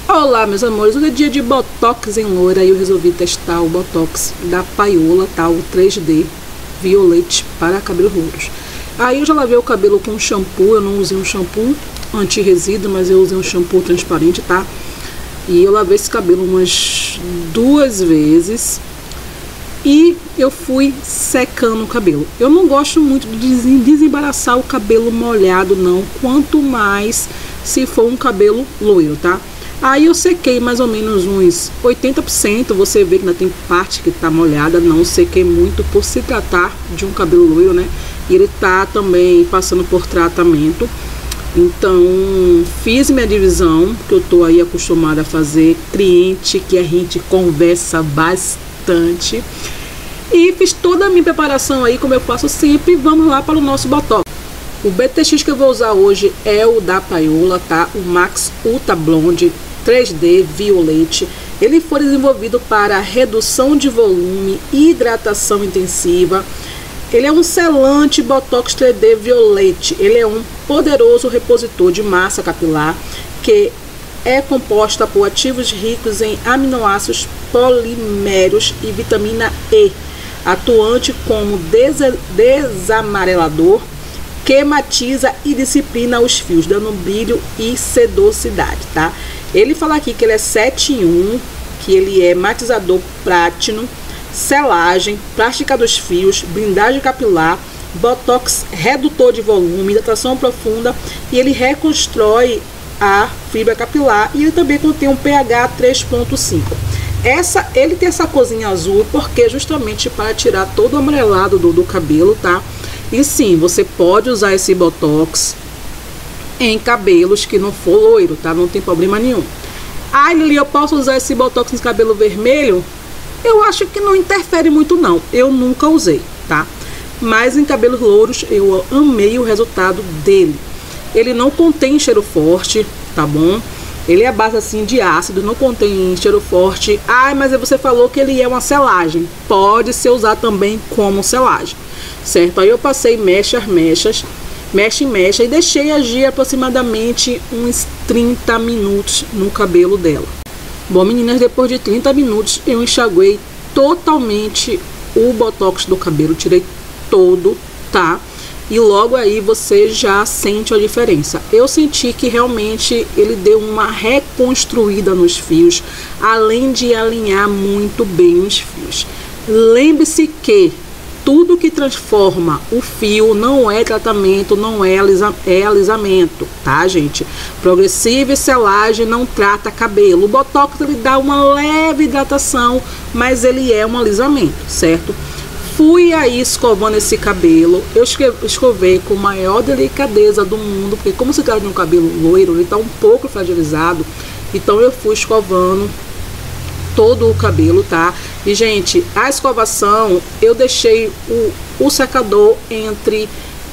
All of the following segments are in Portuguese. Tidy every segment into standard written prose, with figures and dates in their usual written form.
Olá, meus amores, hoje é dia de Botox em loira e eu resolvi testar o Botox da Paiola, tá? O 3D Violete para cabelos louros. Aí eu já lavei o cabelo com shampoo, eu não usei um shampoo anti-resíduo, mas eu usei um shampoo transparente, tá? E eu lavei esse cabelo umas 2 vezes e eu fui secando o cabelo. Eu não gosto muito de desembaraçar o cabelo molhado, não, quanto mais se for um cabelo loiro, tá? Aí eu sequei mais ou menos uns 80%, você vê que ainda tem parte que tá molhada, não sequei muito por se tratar de um cabelo loiro, né? E ele tá também passando por tratamento. Então, fiz minha divisão, que eu tô aí acostumada a fazer, cliente que a gente conversa bastante. E fiz toda a minha preparação aí, como eu faço sempre. Vamos lá para o nosso Botox. O BTX que eu vou usar hoje é o da Paiola, tá? O Max Ultra Blonde 3D Violete. Ele foi desenvolvido para redução de volume e hidratação intensiva. Ele é um selante Botox 3D Violete. Ele é um poderoso repositor de massa capilar que é composta por ativos ricos em aminoácidos poliméricos e vitamina E, atuante como desamarelador, que matiza e disciplina os fios, dando brilho e sedosidade, tá? Ele fala aqui que ele é 7 em 1, que ele é matizador plátino, selagem, plástica dos fios, blindagem capilar, botox redutor de volume, hidratação profunda, e ele reconstrói a fibra capilar, e ele também contém um pH 3.5. Ele tem essa corzinha azul porque justamente para tirar todo o amarelado do cabelo, tá? E sim, você pode usar esse botox em cabelos que não for loiro, tá? Não tem problema nenhum. Ah, Lili, eu posso usar esse botox em cabelo vermelho? Eu acho que não interfere muito não. Eu nunca usei, tá? Mas em cabelos louros eu amei o resultado dele. Ele não contém cheiro forte, tá bom? Ele é a base assim de ácido, não contém cheiro forte. Ah, mas você falou que ele é uma selagem. Pode ser usado também como selagem, certo? Aí eu passei mecha em mecha e deixei agir aproximadamente uns 30 minutos no cabelo dela. Bom, meninas, depois de 30 minutos eu enxaguei totalmente o botox do cabelo, tirei todo, tá? E logo aí você já sente a diferença. Eu senti que realmente ele deu uma reconstruída nos fios, além de alinhar muito bem os fios. Lembre-se que tudo que transforma o fio não é tratamento, não é alisamento, tá, gente? Progressiva e selagem não trata cabelo. O botox ele dá uma leve hidratação, mas ele é um alisamento, certo? Fui aí escovando esse cabelo. Eu escovei com a maior delicadeza do mundo, porque como se trata de um cabelo loiro, ele tá um pouco fragilizado. Então eu fui escovando todo o cabelo, tá? E, gente, a escovação, eu deixei o secador entre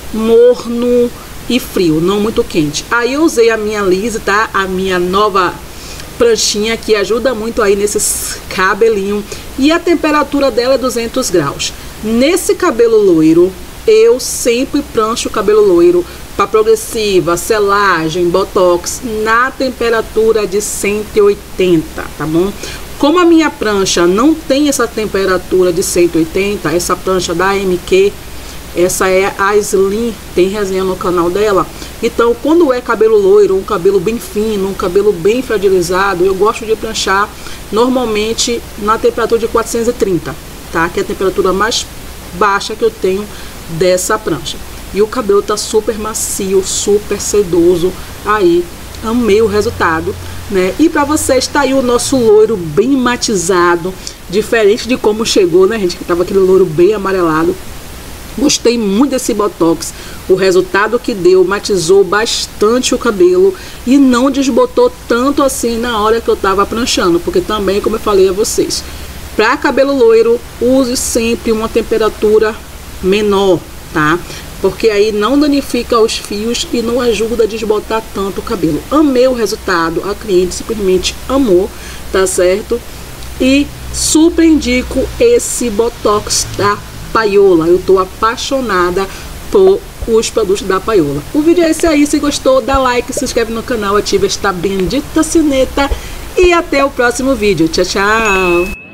morno e frio, não muito quente. Aí eu usei a minha Lise, tá? A minha nova pranchinha, que ajuda muito aí nesses cabelinhos. E a temperatura dela é 200 graus. Nesse cabelo loiro, eu sempre prancho o cabelo loiro para progressiva, selagem, botox, na temperatura de 180, tá bom? Como a minha prancha não tem essa temperatura de 180, essa prancha da MQ, essa é a Slim, tem resenha no canal dela. Então, quando é cabelo loiro, um cabelo bem fino, um cabelo bem fragilizado, eu gosto de pranchar normalmente na temperatura de 430, tá? Que é a temperatura mais baixa que eu tenho dessa prancha. E o cabelo tá super macio, super sedoso. Aí, amei o resultado, né? E pra vocês, tá aí o nosso loiro bem matizado, diferente de como chegou, né, gente? Que tava aquele loiro bem amarelado. Gostei muito desse botox. O resultado que deu, matizou bastante o cabelo e não desbotou tanto assim na hora que eu tava pranchando, porque também, como eu falei a vocês, para cabelo loiro, use sempre uma temperatura menor, tá? Porque aí não danifica os fios e não ajuda a desbotar tanto o cabelo. Amei o resultado, a cliente simplesmente amou, tá certo? E super indico esse botox da Paiola. Eu tô apaixonada por os produtos da Paiola. O vídeo é esse aí. Se gostou, dá like, se inscreve no canal, ativa esta bendita sineta e até o próximo vídeo. Tchau, tchau!